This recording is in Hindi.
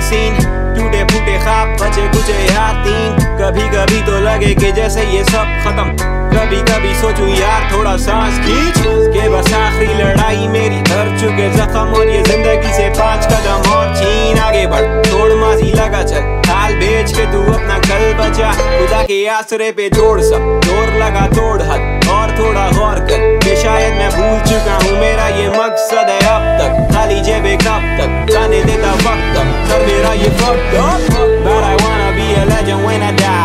सीन, टूटे फूटे ख्वाब बचे कुछ यार तीन। कभी कभी तो लगे कि जैसे ये सब खत्म, कभी कभी सोचूं यार थोड़ा सांस खींच के बस आखिरी लड़ाई मेरी भर चुके जख्म, और ये जिंदगी से 5 कदम और छीन। आगे बढ़ तोड़ माजी लगा चल, हाल बेच के तू अपना कल बचा, खुदा के आसरे पे जोड़ सब जोर लगा तोड़ हद, और थोड़ा गौर कर कि शायद मैं भूल चुका हूँ मेरा ये मकसद है अब तक। खाली जेबे कब तक जाने देता वक्त तक, सर मेरा ये fucked up, but I wanna be a legend when I die.